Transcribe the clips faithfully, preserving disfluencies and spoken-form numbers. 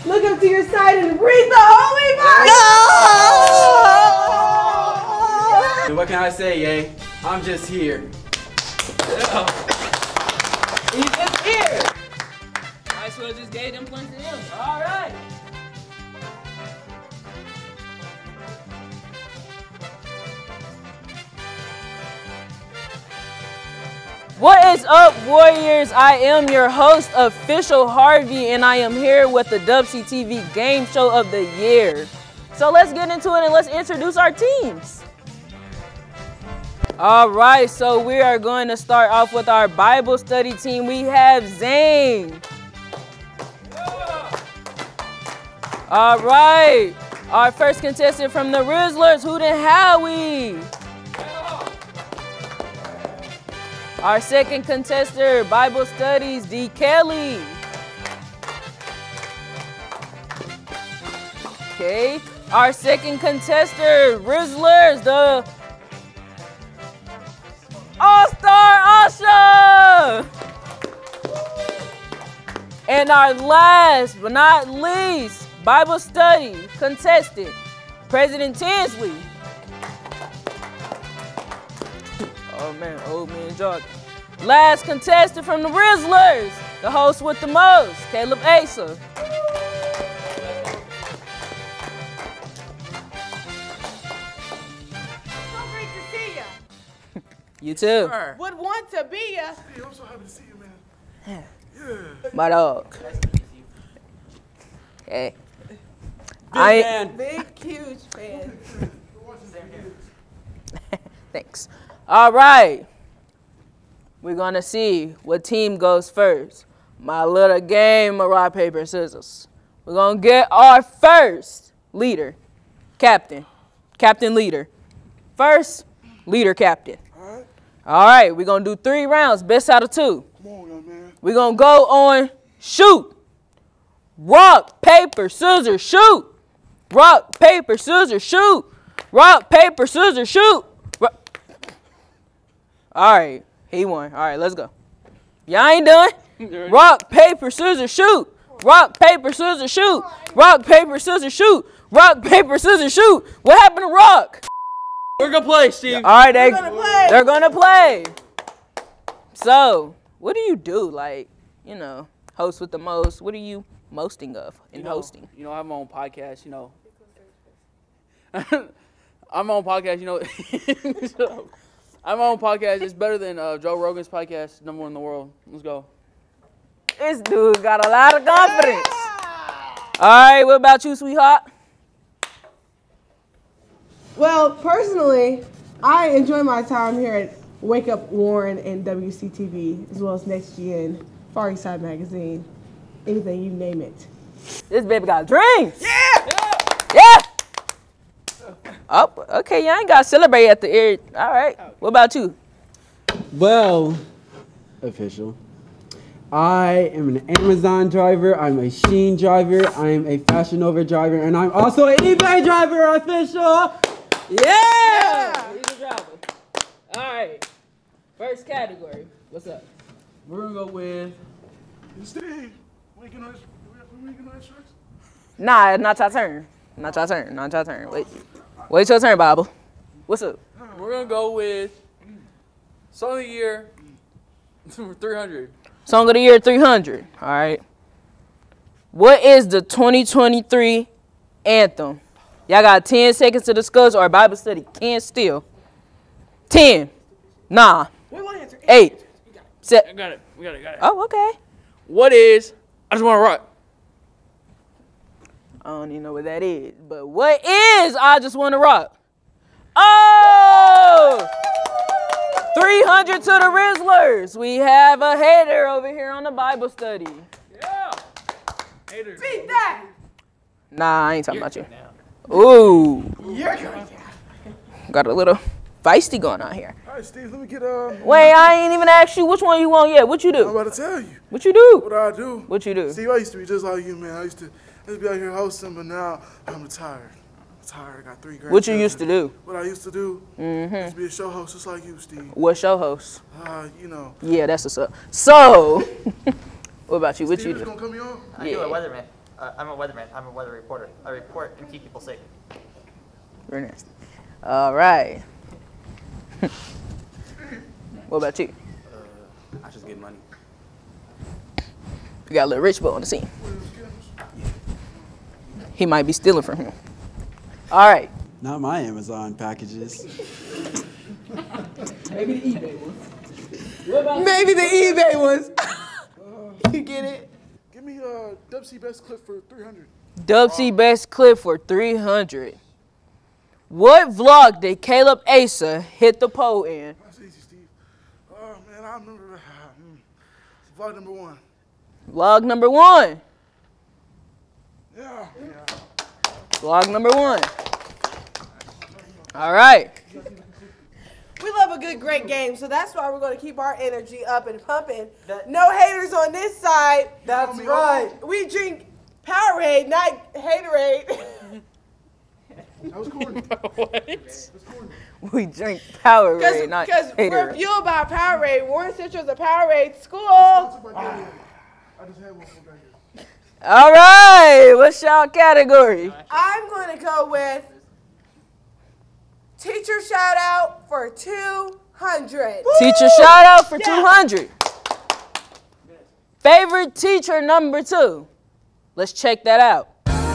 Look up to your side and read the Holy Bible. No! What can I say, Ye? I'm just here. He's just here. Might as well just gave them points to him. All right. What is up, Warriors? I am your host, Official Harvey, and I am here with the W C T V Game Show of the Year. So let's get into it and let's introduce our teams. All right, so we are going to start off with our Bible study team. We have Zane. All right, our first contestant from the Rizzlers, Hoot and Howie. Our second contestant, Bible Studies, D. Kelly. Okay. Our second contestant, Rizzlers, the All-Star Asha. And our last but not least, Bible Study contestant, President Tinsley. Oh man, old man jogging. Last contestant from the Rizzlers, the host with the most, Caleb Asa. So great to see ya. You too. Would want to be ya. Hey, I'm so happy to see you, man. Yeah. Yeah. My dog. Hey. Big I fan. Big, huge fan. Thanks. All right. We're going to see what team goes first. My little game of rock, paper, scissors. We're going to get our first leader, captain. Captain leader. First, leader captain. All right. All right. We're going to do three rounds, best out of two. Come on, young man. We're going to go on shoot. Rock, paper, scissors, shoot. Rock, paper, scissors, shoot. Rock, paper, scissors, shoot. All right, he won. All right, let's go. Y'all ain't done. Rock, paper, scissors, shoot. Rock, paper, scissors, shoot. Rock, paper, scissors, shoot. Rock, paper, scissors, shoot. What happened to Rock? We're gonna play, Steve. All right, they, gonna play. they're gonna play. So, what do you do? Like, you know, host with the most. What are you mosting of in You know, hosting? You know, I have my own podcast, you know. I'm my own podcast, you know. I have my own podcast. It's better than uh, Joe Rogan's podcast, number one in the world. Let's go. This dude got a lot of confidence. All right, what about you, sweetheart? Well, personally, I enjoy my time here at Wake Up Warren and W C T V, as well as Next Gen, Far East Side Magazine, anything you name it. This baby got dreams. Yeah! Yeah. Oh, okay, y'all ain't got to celebrate at the air. All right. What about you? Well, official. I am an Amazon driver, I'm a Shein driver, I am a Fashion Nova driver, and I'm also an eBay driver, official! Yeah! He's a driver. All right. First category. What's up? We're gonna go with. Steve, we can on we can on shirts. Nah, not your turn. Not your turn. Not your turn. Wait. Wait your turn, Bible. What's up? We're gonna go with song of the year three hundred. Song of the year three hundred. All right. What is the twenty twenty-three anthem? Y'all got ten seconds to discuss or Bible study can't steal. ten, nine, eight, seven. I got it. We got it. Got it. Oh, okay. What is? I just want to rock. I don't even know what that is. But what is I Just Want to Rock? Oh! three hundred to the Rizzlers. We have a hater over here on the Bible study. Yeah. Haters. Beat that! Nah, I ain't talking about you. Ooh. You're going Got a little feisty going on here. All right, Steve, let me get uh. Wait, I ain't even asked you which one you want yet. What you I'm do? about to tell you. What you do? What I do? What you do? Steve, I used to be just like you, man. I used to, I used to be out here hosting, but now I'm retired. I'm tired. I got three grandchildren. What you used to do? What I used to do? Mm-hmm. I used to be a show host just like you, Steve. What show host? Uh, you know. Yeah, that's what's up. So, what about you? What Steve, you you do? gonna cut me off? I do a weatherman. Uh, I'm a weatherman. I'm a weather reporter. I report and keep people safe. Very nice. All right. What about you? Uh, I just get money. We got a little rich boy on the scene. He might be stealing from him. All right. Not my Amazon packages. Maybe the eBay ones. Maybe the eBay ones. You get it? Give me uh, W C best clip for three hundred. W C best clip for three hundred. What vlog did Caleb Asa hit the pole in? That's easy, Steve. Oh, man, I remember. Uh, mm, vlog number one. Vlog number one. Yeah. yeah. Vlog number one. All right. We love a good, great game, so that's why we're going to keep our energy up and pumping. That- No haters on this side. That's right. We drink Powerade, not Haterade. That was corny. What? That was corny. We drink Powerade, not Because we're Haterade. fueled by Powerade. Warren Central's a Powerade school. Sponsored by Gatorade. I just had one from back here. All right. What's y'all category? I'm going to go with teacher shout out for two hundred. Teacher shout out for two hundred. Favorite teacher number two. Let's check that out.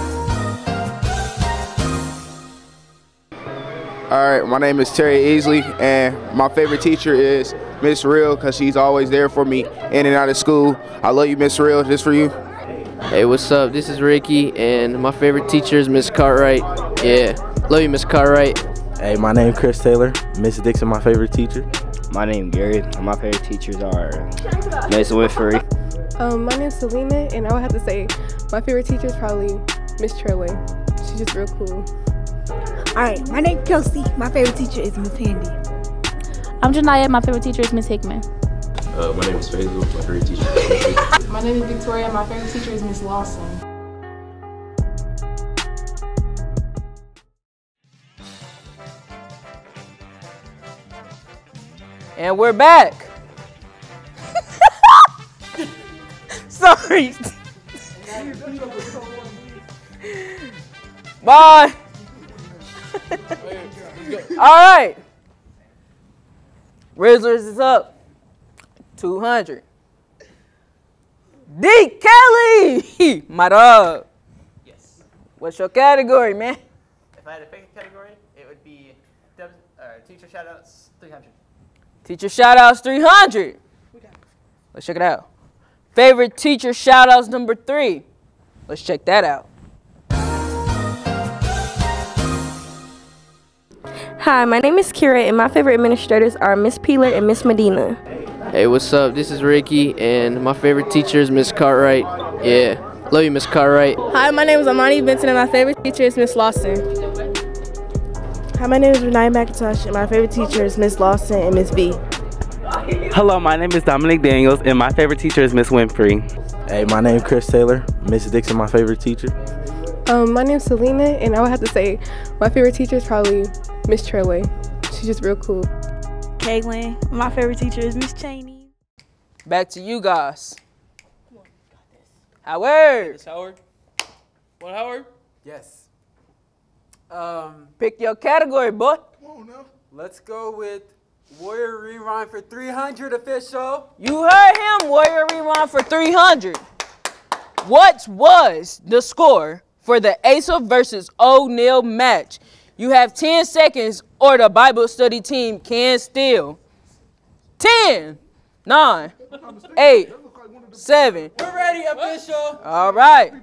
All right, my name is Terry Easley, and my favorite teacher is Miss Real because she's always there for me in and out of school. I love you, Miss Real. This for you. Hey, what's up? This is Ricky, and my favorite teacher is Miss Cartwright. Yeah, love you, Miss Cartwright. Hey, my name is Chris Taylor. Miss Dixon, my favorite teacher. My name is Gary. My favorite teachers are Miss Winfrey. Um, my name is Selena, and I would have to say my favorite teacher is probably Miss Trelway. She's just real cool. All right, my name is Kelsey. My favorite teacher is Miss Handy. I'm Janaya. My favorite teacher is Miss Hickman. Uh, my name is Faisal. My favorite teacher is My name is Victoria. My favorite teacher is Miss Lawson. And we're back. Sorry. Bye. All right. Rizzlers is up. two hundred. D. Kelly, my dog. Yes. What's your category, man? If I had a favorite category, it would be uh, teacher shoutouts three hundred. Teacher shoutouts three hundred. Let's check it out. Favorite teacher shoutouts number three. Let's check that out. Hi, my name is Kira, and my favorite administrators are Miss Peeler and Miss Medina. Hey, what's up? This is Ricky, and my favorite teacher is Miss Cartwright. Yeah, love you, Miss Cartwright. Hi, my name is Amani Benson, and my favorite teacher is Miss Lawson. Hi, my name is Renee McIntosh, and my favorite teacher is Miss Lawson and Miss V. Hello, my name is Dominic Daniels, and my favorite teacher is Miss Winfrey. Hey, my name is Chris Taylor. Miss Dixon, my favorite teacher. Um, my name is Selena, and I would have to say my favorite teacher is probably Miss Trelway. She's just real cool. Kaylin, my favorite teacher is Miss Cheney. Back to you guys. Howard. Yes, Howard. What, Howard? Yes. Um, Pick your category, boy. Come on now. Let's go with Warrior Rewind for three hundred official. You heard him, Warrior Rewind for three hundred. What was the score for the Asa versus O'Neal match? You have ten seconds or the Bible study team can steal. ten, nine, eight, seven. We're ready, official. All right.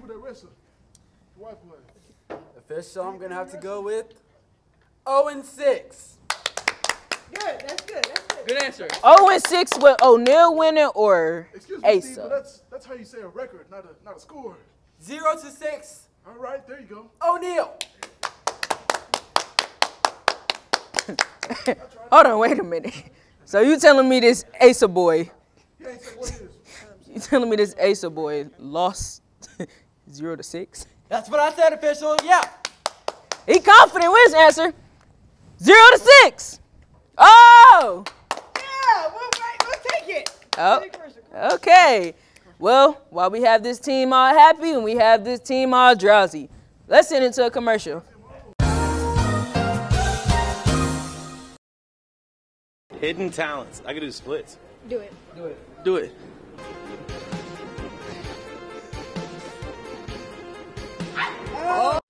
Official, I'm going to have to go with oh and six. Good, that's good, that's good. Good answer. oh and six with O'Neal winning or Excuse me, Steve, but Asa? that's, that's how you say a record, not a, not a score. zero to six. All right, there you go. O'Neal. Hold on, wait a minute. So you telling me this Asa boy, you telling me this Asa boy lost zero to six? That's what I said, official. Yeah. He confident with his answer. Zero to six. Oh. Yeah, we'll, we'll take it. Oh. Okay. Well, while we have this team all happy and we have this team all drowsy, let's send it to a commercial. Hidden talents. I can do splits. Do it. Do it. Do it. Oh.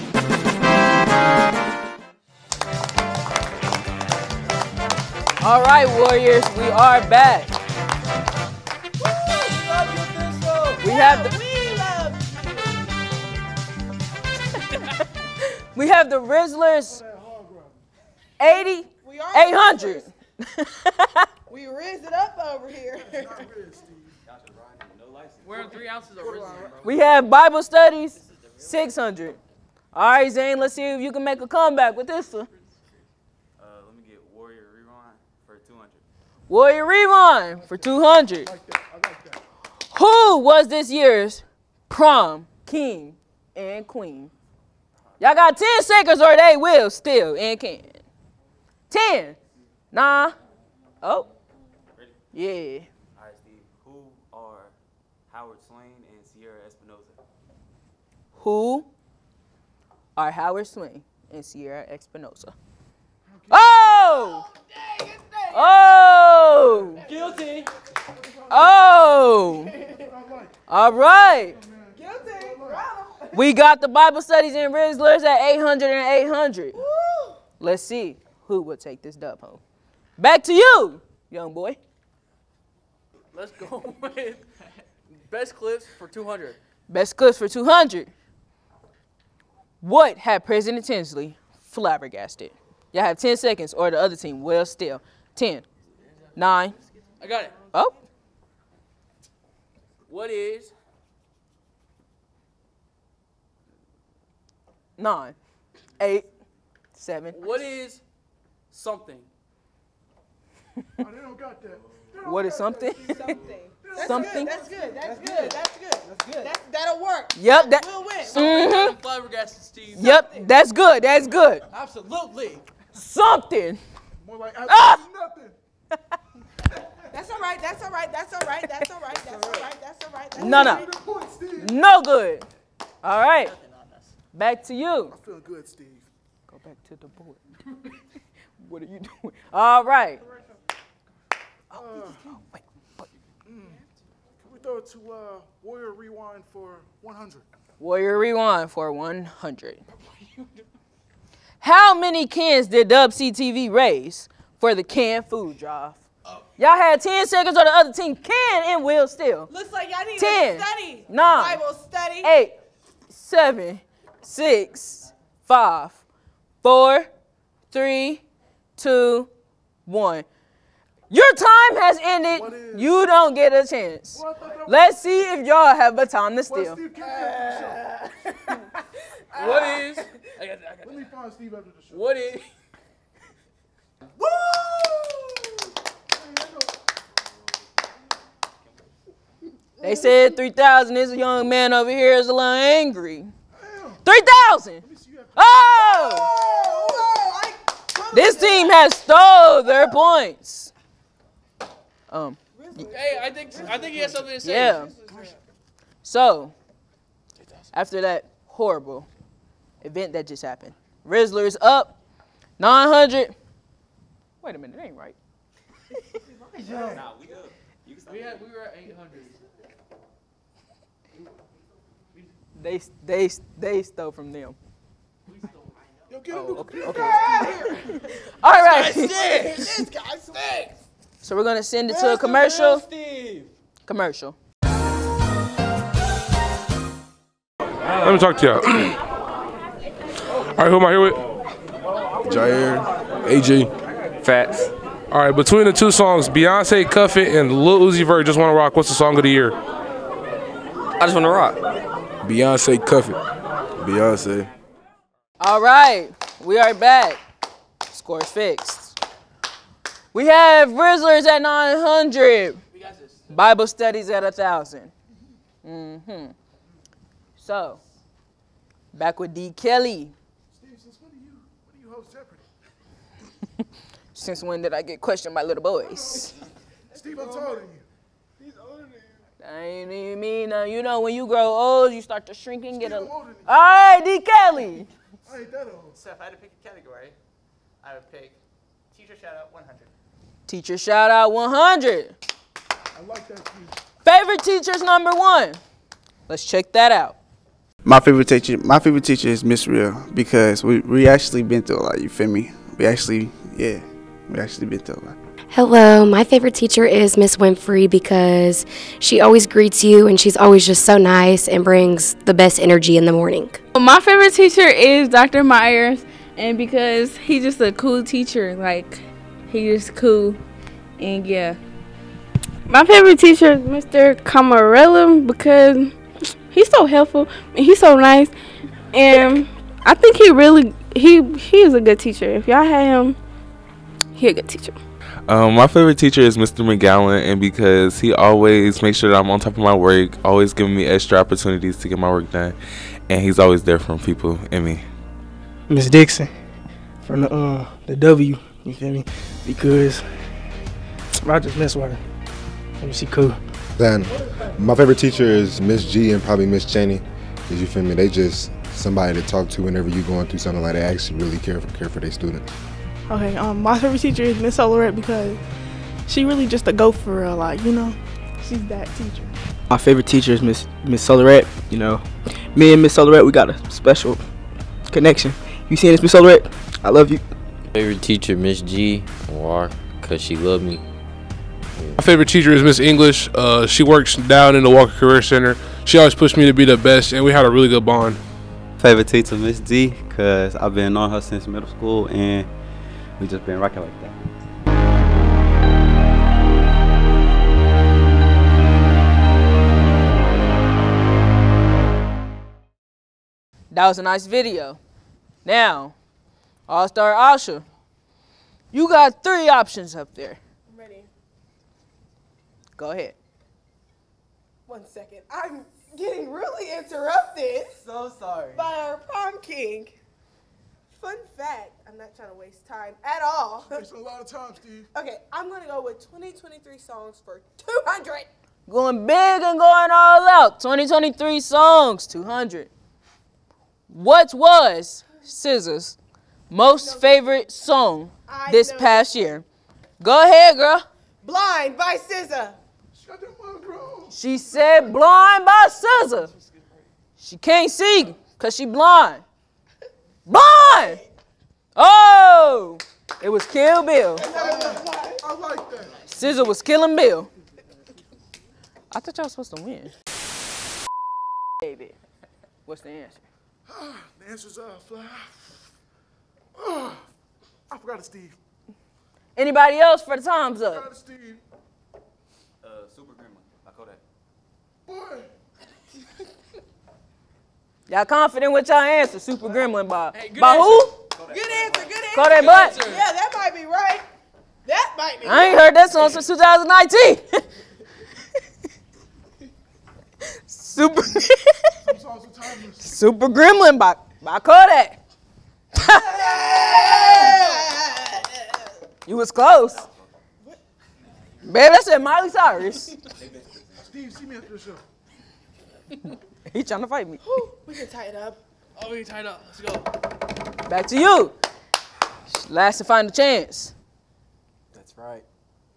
All right, Warriors, we are back. We have the we have the Rizzlers eighty, eight hundred. We rizzed it up over here. Wearing three ounces of Rizzler, bro. We have Bible studies, six hundred. All right, Zane, let's see if you can make a comeback with this one. Uh, let me get Warrior Rewind for two hundred. Warrior Rewind for two hundred. Who was this year's prom king and queen? Y'all got ten seconds or they will still and can. ten, nine, oh, Ready? yeah. All right, Steve. Who are Howard Swain and Sierra Espinoza? Who are Howard Swain and Sierra Espinoza? Oh! Oh! Guilty. Oh! All right. Guilty. We got the Bible studies and Rizzlers at eight hundred and eight hundred. Let's see who will take this dub home. Back to you, young boy. Let's go with best clips for two hundred. Best clips for two hundred. What had President Tinsley flabbergasted? Y'all have ten seconds or the other team will still. ten, nine. I got it. Oh. What is Nine, eight, seven. What is something? Oh, they don't got that. What is something? Something. That's Something. Good. That's good. That's good. That's good. That's good. That's, that'll work. Yep. That, We'll win. mm-hmm. Flabbergasted, Steve. Yep. That's good. That's good. Absolutely. Something. More like Ah! nothing. That's all right. That's all right. That's all right. That's all right. That's all right. That's all right. That's No, no. Good point, Steve. No good. All right. Back to you. I feel good, Steve. Go back to the board. What are you doing? All right. Uh, wait, wait. Mm. Can we throw it to uh, Warrior Rewind for one hundred? Warrior Rewind for one hundred. How many cans did W C T V raise for the canned food drive? Y'all had ten seconds or the other team can and will still. Looks like y'all need ten, to study. nine, Bible study. eight, seven, six, five, four, three, two, one. Your time has ended. You don't get a chance. Let's see if y'all have a time to steal. What is? I got, I got Let me find Steve after the show. What is? Woo! They said three thousand. This young man over here is a little angry. three thousand. Oh! This team has stole their points. Um. Hey, I think I think he has something to say. Yeah. So, after that horrible event that just happened, Rizzlers up nine hundred. Wait a minute, that ain't right. Nah, we up. You can We had we were at eight hundred. They they they stole from them. Yo, get Oh, him okay, the okay. okay. All right. This guy stinks. So we're gonna send it to a commercial. Commercial. Let me talk to y'all. All right, who am I here with? Jair, A J, Fats. All right, between the two songs, Beyonce, Cuff It, and Lil Uzi Vert, Just Wanna Rock, what's the song of the year? I Just Wanna Rock. Beyonce, Cuff It. Beyonce. All right, we are back. Score's fixed. We have Rizzlers at nine hundred. Bible studies at one thousand. Mm-hmm. So, back with D. Kelly. Steve, since when do you, when do you host Jeopardy? Since when did I get questioned by little boys? Steve, I'm taller than you. He's older than you. That ain't even mean nothing. You know, when you grow old, you start to shrink and get a. All right, D. Kelly. I ain't that old. So if I had to pick a category, I would pick teacher shout out one hundred. Teacher shout out one hundred. I like that too. Favorite teachers number one. Let's check that out. My favorite teacher, my favorite teacher is Miss Real because we we actually been through a lot. You feel me? We actually, yeah, we actually been through a lot. Hello, my favorite teacher is Miss Winfrey because she always greets you and she's always just so nice and brings the best energy in the morning. My favorite teacher is Doctor Myers, and because he's just a cool teacher, like he's just cool, and yeah. My favorite teacher is Mister Camarella because he's so helpful and he's so nice, and I think he really he he is a good teacher. If y'all had him, he a good teacher. Um, my favorite teacher is Mister McGowan, and because he always makes sure that I'm on top of my work, always giving me extra opportunities to get my work done, and he's always there for people and me. Miss Dixon, from the uh the W, you feel me? Because I just mess with her. And she cool. Then my favorite teacher is Miss G and probably Miss Cheney, because you feel me? They just somebody to talk to whenever you're going through something like that. They actually really care for care for their students. Okay, um, my favorite teacher is Miss Solarette because she really just a go for real, like, you know, she's that teacher. My favorite teacher is Miss Miss Solarette. You know, me and Miss Solarette, we got a special connection. You seen this, Miss Solarette? I love you. Favorite teacher, Miss G, why? Cause she loved me. My favorite teacher is Miss English. Uh, she works down in the Walker Career Center. She always pushed me to be the best, and we had a really good bond. Favorite teacher, Miss D, because I've been on her since middle school, and we just been rocking like that. That was a nice video. Now, All-Star Asha, you got three options up there. I'm ready. Go ahead. One second. I'm getting really interrupted. So sorry. By our prom king. Fun fact, I'm not trying to waste time at all. Wasting a lot of time, Steve. Okay, I'm going to go with twenty twenty-three songs for two hundred. Going big and going all out. twenty twenty-three songs, two hundred. What was S Z A's most favorite song this past year? Go ahead, girl. Blind by S Z A. She said blind by S Z A. She can't see because she blind. Blind! Oh! It was Kill Bill. I like that. S Z A was killing Bill. I thought y'all was supposed to win. Baby, what's the answer? The answer's uh, fly. Oh, I forgot it, Steve. Anybody else for the time's I up? forgot it, Steve. Uh, Super Gremlin by Kodak. Boy. Y'all confident with y'all answer? Super Gremlin by, Hey, good by answer. who? Good answer, good answer. Kodak Black? Yeah, that might be right. That might be I ain't right. heard that song since two thousand nineteen. Super, Super Gremlin by, by Kodak. You was close. Babe, that said Miley Cyrus. Steve, see me after the show. He trying to fight me. We can tie it up. Oh, we tied up. Let's go. Back to you. Last and final chance. That's right.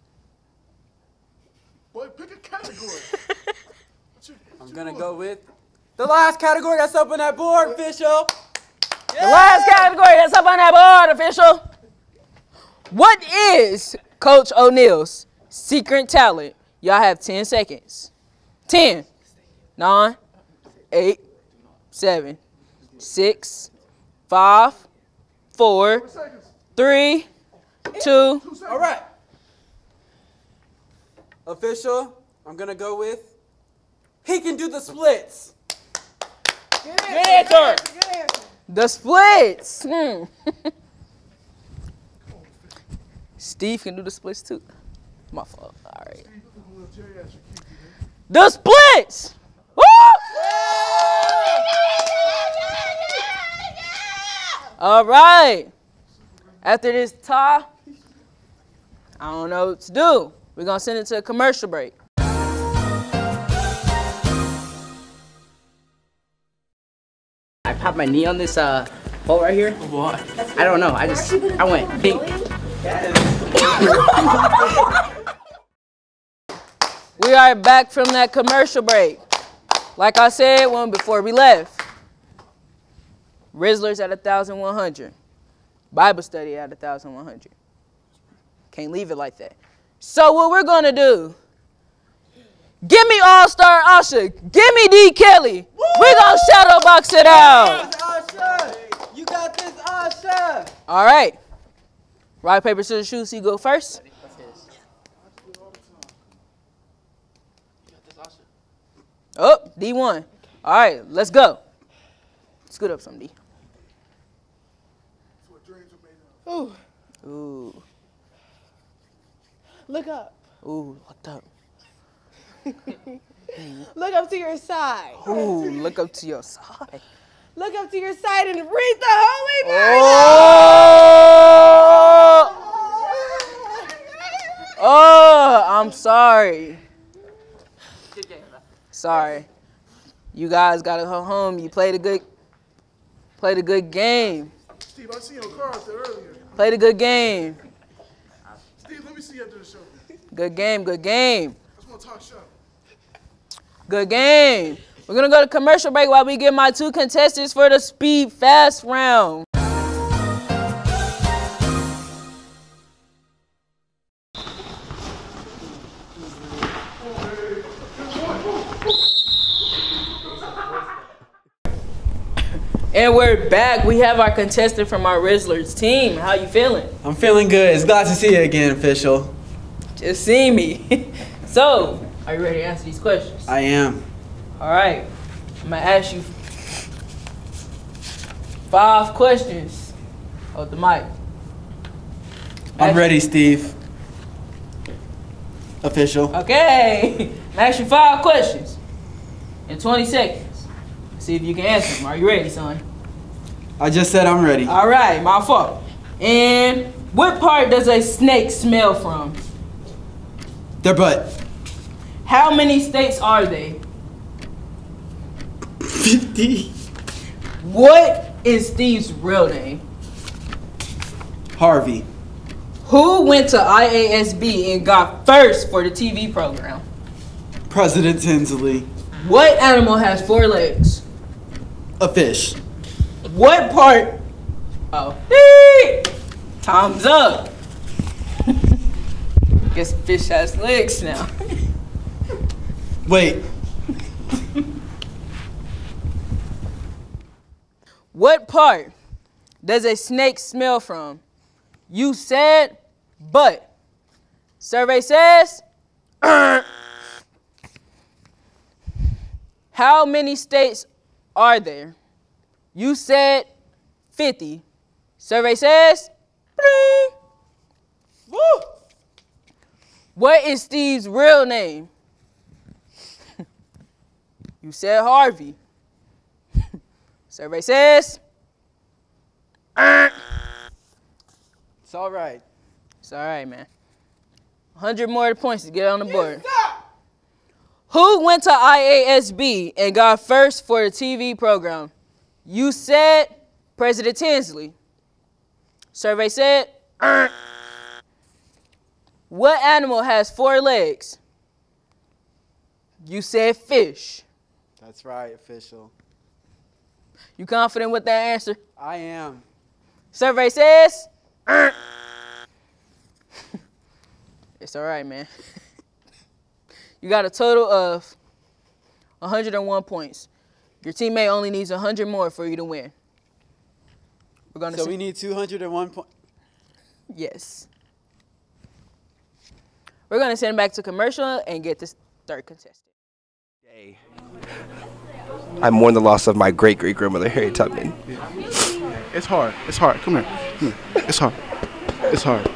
Boy, pick a category. I'm gonna go with the last category that's up on that board, official. The last category that's up on that board, official. What is Coach O'Neill's secret talent? Y'all have ten seconds. ten, nine, eight, seven, six, five, four, three, two. All right. Official, I'm gonna go with he can do the splits. Good answer. Good answer. Good answer. The splits. Hmm. Steve can do the splits too. My fault. All right. The splits. Woo! All right. After this tie, I don't know what to do. We're gonna send it to a commercial break. I popped my knee on this uh hole right here. What? I don't know. I just I went ding. We are back from that commercial break. Like I said when before we left, Rizzlers at one thousand one hundred. Bible study at one thousand one hundred. Can't leave it like that. So what we're going to do, give me All-Star Usher, give me D. Kelly. Woo! We're going to shadow box it out. Usher, you got this, Usher. All right. Rock, paper, scissors, shoot. So you go first. Oh, D one. All right, let's go. Scoot up some, D. Ooh. Ooh. Look up. Ooh, look up. Look up to your side. Ooh, look up to your side. Look up to your side and read the Holy Bible. Oh! Oh, I'm sorry. Sorry. You guys gotta go home. You played a good, played a good game. Steve, I see your car out there earlier. Played a good game. Steve, let me see you after the show. Good game, good game. I just want to talk shop. Good game. We're gonna go to commercial break while we get my two contestants for the speed fast round. And we're back. We have our contestant from our Rizzlers team. How you feeling? I'm feeling good. It's glad to see you again, official. Just see me. So, are you ready to answer these questions? I am. All right. I'm gonna ask you five questions. Hold the mic. I'm ready, Steve. Official. Okay. I'm gonna ask you five questions in twenty seconds. See if you can answer them. Are you ready, son? I just said I'm ready. All right, my fault. And what part does a snake smell from? Their butt. How many states are they? fifty. What is Steve's real name? Harvey. Who went to I A S B and got first for the T V program? President Tinsley. What animal has four legs? A fish. What part? Oh, time's up. Guess fish has legs now. Wait. What part does a snake smell from? You said butt. Survey says. How many states are there? You said fifty. Survey says. Woo. What is Steve's real name? You said Harvey. Survey says. It's all right. It's all right, man. one hundred more points to get on the board. Who went to I A S B and got first for the T V program? You said President Tinsley. Survey said. What animal has four legs? You said fish. That's right, official. You confident with that answer? I am. Survey says. It's all right, man. You got a total of one hundred one points. Your teammate only needs one hundred more for you to win. We're gonna so see. we need two hundred one points. Yes. We're going to send back to commercial and get this third contestant. I mourn the loss of my great-great-grandmother, Harriet Tubman. It's hard. It's hard. Come here. Come here. It's hard. It's hard.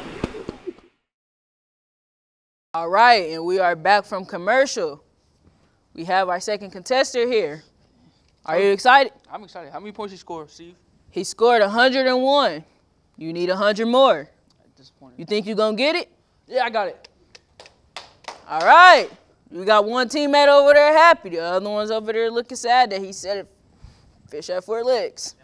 All right, and we are back from commercial. We have our second contestant here. Are you excited? I'm excited. How many points you score, Steve? He scored one hundred one. You need one hundred more. You think you're going to get it? Yeah, I got it. All right. We got one teammate over there happy. The other one's over there looking sad that he said it Fish have four legs.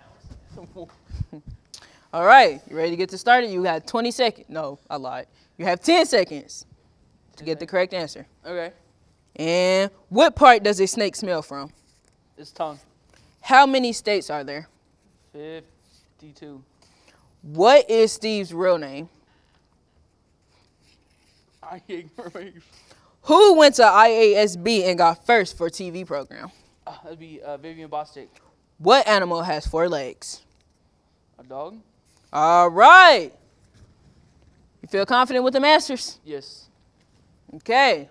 All right, you ready to get this started? You got twenty seconds. No, I lied. You have ten seconds to get the correct answer. Okay. And what part does a snake smell from? Its tongue. How many states are there? fifty-two. What is Steve's real name? I agree. Who went to I A S B and got first for T V program? Uh, that'd be uh, Vivian Bostic. What animal has four legs? A dog? All right. You feel confident with the answers? Yes. Okay.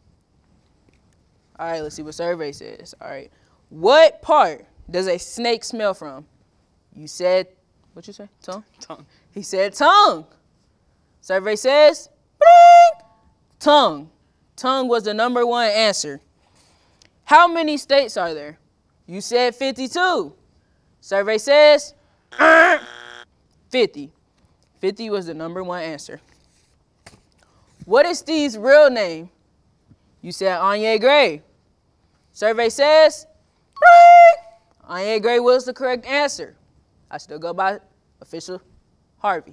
All right, let's see what survey says. All right. What part does a snake smell from? You said, what'd you say? Tongue? Tongue. He said tongue. Survey says, bling, tongue. Tongue was the number one answer. How many states are there? You said fifty-two. Survey says fifty. fifty was the number one answer. What is Steve's real name? You said Anya Gray. Survey says Anya Gray was the correct answer. I still go by official Harvey.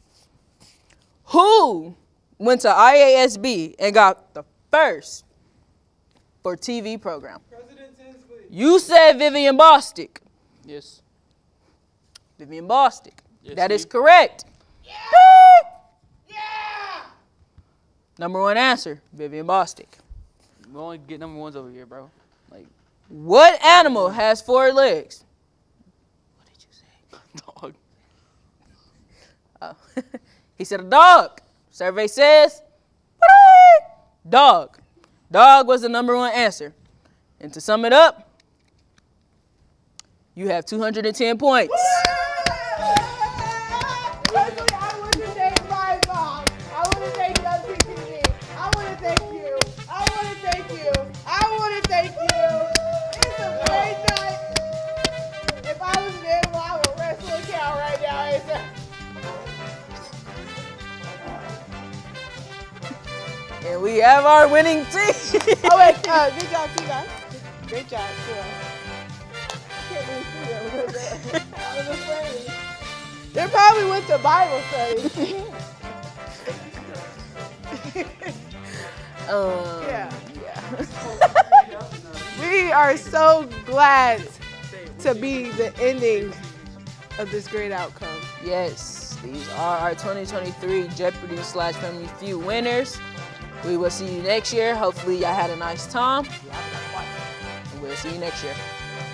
Who went to I A S B and got the first for T V program? You said Vivian Bostic. Yes. Vivian Bostic. Yes, that Steve. is correct. Yeah! Yeah! Number one answer, Vivian Bostic. We only get number ones over here, bro. Like, what animal has four legs? What did you say? Dog. Oh. He said a dog. Survey says dog. Dog was the number one answer. And to sum it up, you have two hundred ten points. Personally, I want to thank my mom. I want to thank W C T V. I want to thank you. I want to thank you. I want to thank you. It's a great night. If I was an animal, I would wrestle a cow right now. It's a And we have our winning team. Oh wait, uh, good job, too, guys. Great job, too. I can't really see them because they're- I was afraid. They probably went to Bible study. um, yeah. yeah. We are so glad to be the ending of this great outcome. Yes, these are our twenty twenty-three Jeopardy slash Family Feud winners. We will see you next year. Hopefully y'all had a nice time. And we'll see you next year.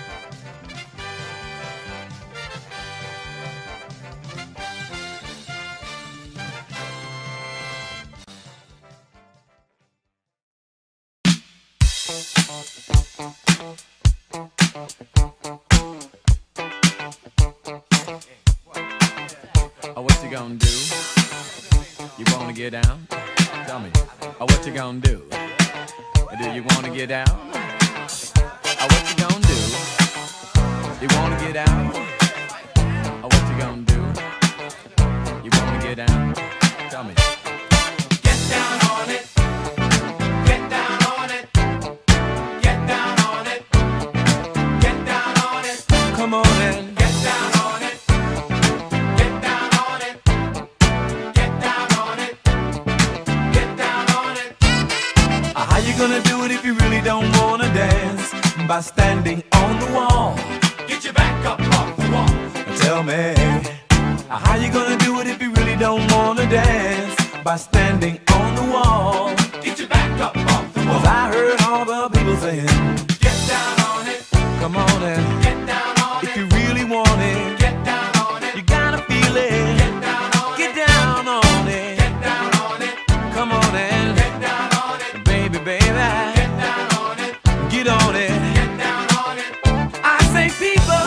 Oh, what you gonna do? You wanna get down? Tell me. Oh, what you gonna do? Do you wanna get down? Oh, what you gonna do? You wanna get down? Oh, what you gonna do? You wanna get down? Tell me. Get down on it. Get down on it. Get down on it. Get down on it. Come on in. Get down on it. Get down on it. Get down on it. Get down on it. Uh, How you gonna do it if you really don't wanna dance? By standing on the wall. Get your back up off the wall. Tell me. uh, How you gonna do it if you really don't wanna dance? By standing on the wall. Get your back up off the wall. 'Cause I heard all the people saying, get down on it. Come on and get down on it. If you really want it, get down on it. You gotta feel it. Get down on it. Get down on it. Get down on it. Come on and get down on it. Baby, baby. Get down on it. Get on it. Get down on it. I say people.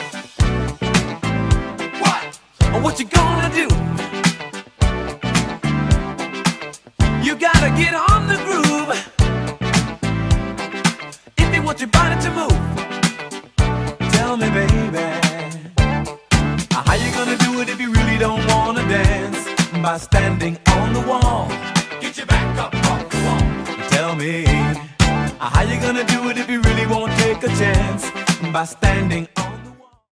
What? What you gonna do? You gotta get on the groove if you want your body to move. Tell me, baby, how you gonna do it if you really don't wanna dance? By standing on the wall. Get your back up off the wall. Tell me, how you gonna do it if you really won't take a chance? By standing on